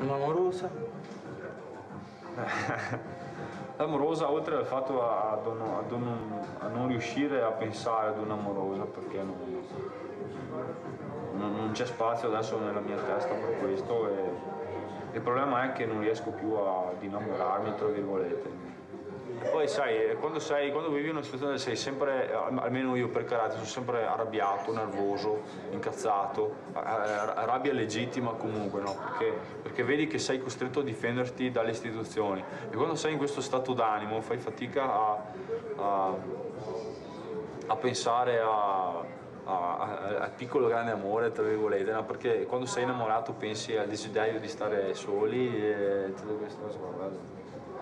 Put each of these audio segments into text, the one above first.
Un'amorosa? L'amorosa, oltre al fatto a non riuscire a pensare ad un'amorosa, perché non c'è spazio adesso nella mia testa per questo, e il problema è che non riesco più ad innamorarmi, tra virgolette. Poi sai, quando vivi una situazione sei sempre, almeno io per carattere, sono sempre arrabbiato, nervoso, incazzato, rabbia legittima comunque, no? Perché vedi che sei costretto a difenderti dalle istituzioni e quando sei in questo stato d'animo fai fatica a pensare al piccolo grande amore, tra virgolette, no? Perché quando sei innamorato pensi al desiderio di stare soli e tutte queste cose qua.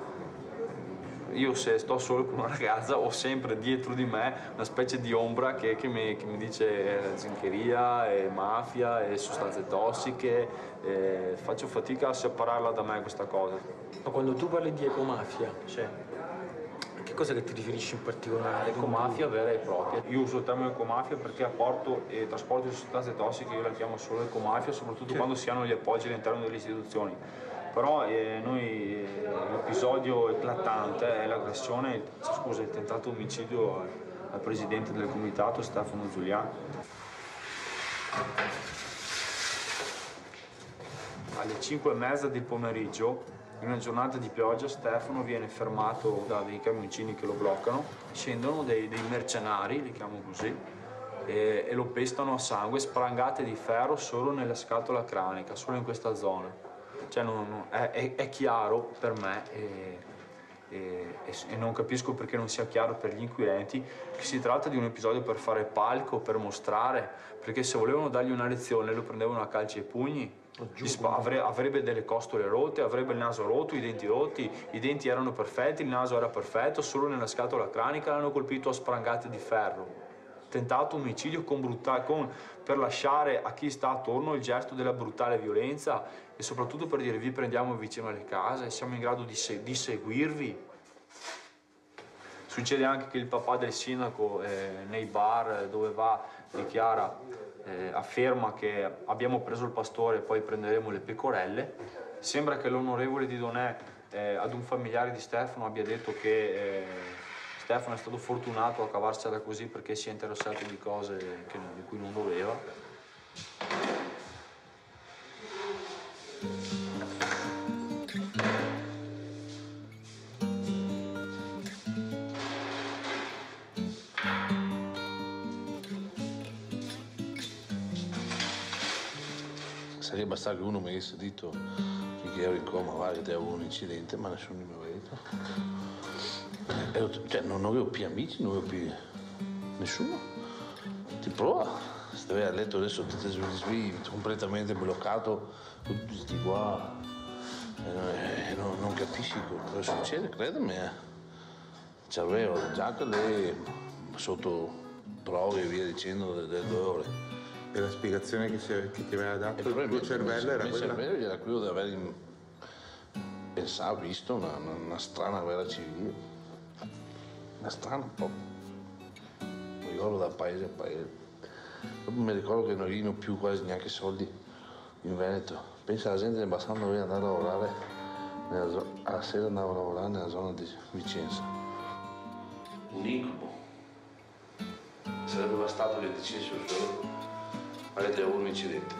Io se sto solo con una ragazza ho sempre dietro di me una specie di ombra che mi dice zincheria e mafia e sostanze tossiche, e faccio fatica a separarla da me questa cosa. Ma quando tu parli di ecomafia, cioè, a che cosa che ti riferisci in particolare? Ecomafia vera e propria. Io uso il termine ecomafia perché apporto e trasporto di sostanze tossiche, io la chiamo solo ecomafia, soprattutto quando si hanno gli appoggi all'interno delle istituzioni. Però l'episodio eclatante è l'aggressione, il tentato omicidio al presidente del comitato Stefano Giuliani. Alle 5:30 del pomeriggio, in una giornata di pioggia, Stefano viene fermato da dei camioncini che lo bloccano, scendono dei mercenari, li chiamo così, e lo pestano a sangue, sprangate di ferro solo nella scatola cranica, solo in questa zona. Cioè è chiaro per me e non capisco perché non sia chiaro per gli inquirenti che si tratta di un episodio per fare palco, per mostrare, perché se volevano dargli una lezione lo prendevano a calci e pugni, avrebbe delle costole rotte, avrebbe il naso rotto, i denti rotti, i denti erano perfetti, il naso era perfetto, solo nella scatola cranica l'hanno colpito a sprangate di ferro. Tentato omicidio per lasciare a chi sta attorno il gesto della brutale violenza e soprattutto per dire vi prendiamo vicino alle case, siamo in grado di seguirvi. Succede anche che il papà del sindaco nei bar dove va dichiara, afferma che abbiamo preso il pastore e poi prenderemo le pecorelle. Sembra che l'onorevole Di Donè ad un familiare di Stefano abbia detto che Stefano è stato fortunato a cavarsela così perché si è interessato di cose di cui non doveva. Sarebbe bastato che uno mi avesse detto finché ero in coma, guarda che avevo un incidente, ma nessuno mi aveva detto. Cioè, non avevo più amici, non avevo più nessuno. Ti prova, stavi a letto adesso ti svegli completamente bloccato, tutti sti qua, e non capisci cosa succede, credimi. C'avevo già che lei sotto droghe e via dicendo delle 2 ore. E la spiegazione che ti aveva dato il tuo cervello era quella? Il cervello era quello di aver pensato, visto una strana guerra civile. Una strana proprio. Mi ricordo da paese a paese. Dopo mi ricordo che non avevano più quasi neanche soldi in Veneto. Pensa alla gente ne bastava andare a lavorare, alla sera andavo a lavorare nella zona di Vicenza. Un incubo. Sarebbe bastato che dicessero solo avete avuto un incidente.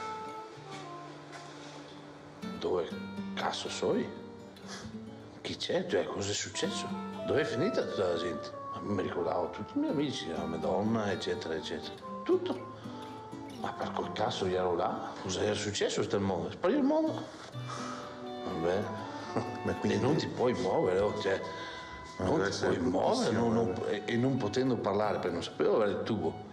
Dove cazzo sei? Chi c'è? Cioè, cosa è successo? Dove è finita tutta la gente? Mi ricordavo tutti i miei amici, la Madonna, eccetera, eccetera. Tutto. Ma per quel cazzo io ero là? Cosa era successo sto mondo? È sparito il mondo? Vabbè. Ma quindi... E non ti puoi muovere, cioè, non ti puoi muovere e non potendo parlare, perché non sapevo avere il tubo.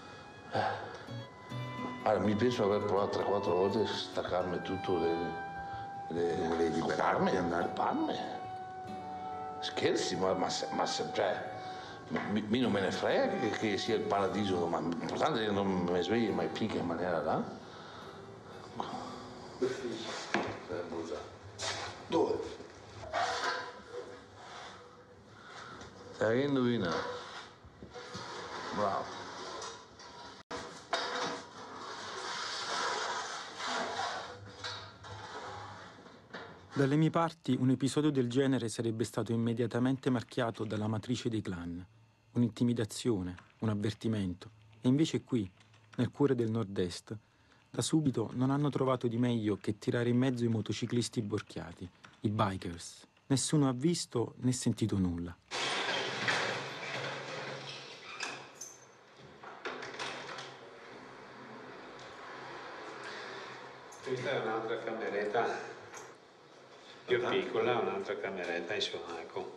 Allora, mi penso aver provato 3-4 volte a staccarmi tutto volevi liberarti, andare. Scherzi, ma cioè, mi non me ne frega che sia il paradiso, ma l'importante è che non mi svegli mai più in maniera là. Dove? Stai che indovina? Bravo. Dalle mie parti un episodio del genere sarebbe stato immediatamente marchiato dalla matrice dei clan, un'intimidazione, un avvertimento. E invece qui, nel cuore del nord-est, da subito non hanno trovato di meglio che tirare in mezzo i motociclisti borchiati, i bikers. Nessuno ha visto né sentito nulla. Questa è un'altra cameretta più piccola, un'altra cameretta in solaco.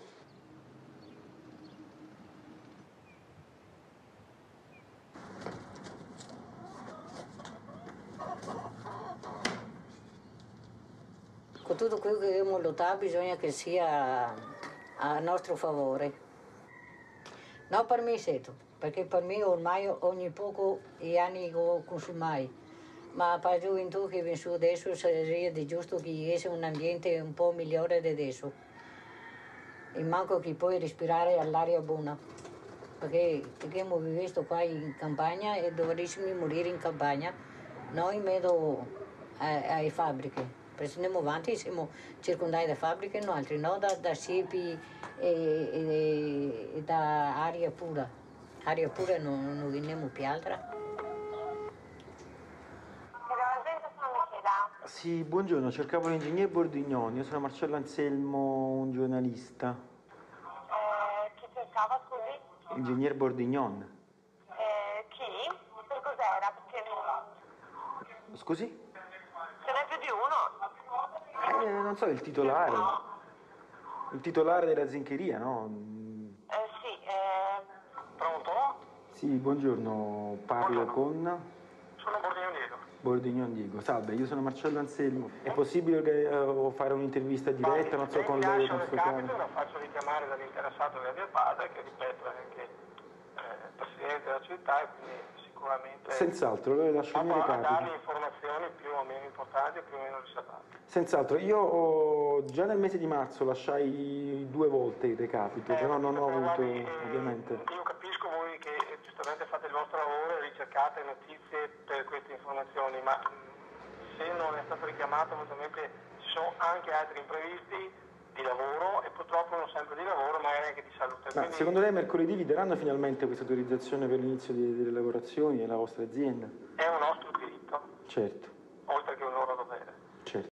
Con tutto quello che dobbiamo lottare bisogna che sia a nostro favore. Non per me certo, perché per me ormai ogni poco gli anni consumai. Ma per la gioventù che viene su adesso sarebbe giusto che ci sia un ambiente un po' migliore di adesso. E manco che puoi respirare all'aria buona. Perché abbiamo visto qua in campagna e dovremmo morire in campagna, non in mezzo alle fabbriche. Perché se andiamo avanti siamo circondati da fabbriche, noi altri no, da siepi e da aria pura. Aria pura non veniamo più altra. Sì, buongiorno, cercavo l'ingegnere Bordignoni, io sono Marcello Anselmo, un giornalista. Chi cercava, scusi? Ingegner Bordignon. Chi? Per cos'era? Perché Scusi? ce n'è più di uno. Non so, il titolare. Il titolare della zincheria, no? Sì, pronto? Sì, buongiorno, parlo con Sono Bordignon Diego. Bordignon Diego. Salve, io sono Marcello Anselmo. È possibile fare un'intervista diretta, non so, con lei, con suo cane? La faccio richiamare dall'interessato della mia padre, che ripeto è anche presidente della città e quindi sicuramente... Senz'altro, allora le lascio il mio dargli recapito. informazioni più o meno importanti e più o meno riservate. Senz'altro, io già nel mese di marzo lasciai 2 volte il recapito, però non ho avuto, ovviamente... Io capisco voi che giustamente fate il vostro lavoro e ricercate notizie per queste informazioni, ma se non è stato richiamato, ovviamente ci sono anche altri imprevisti di lavoro e purtroppo non sempre di lavoro, magari anche di salute. Ma Quindi secondo lei mercoledì vi daranno finalmente questa autorizzazione per l'inizio delle lavorazioni nella vostra azienda? è un nostro diritto, Certo. oltre che un loro dovere.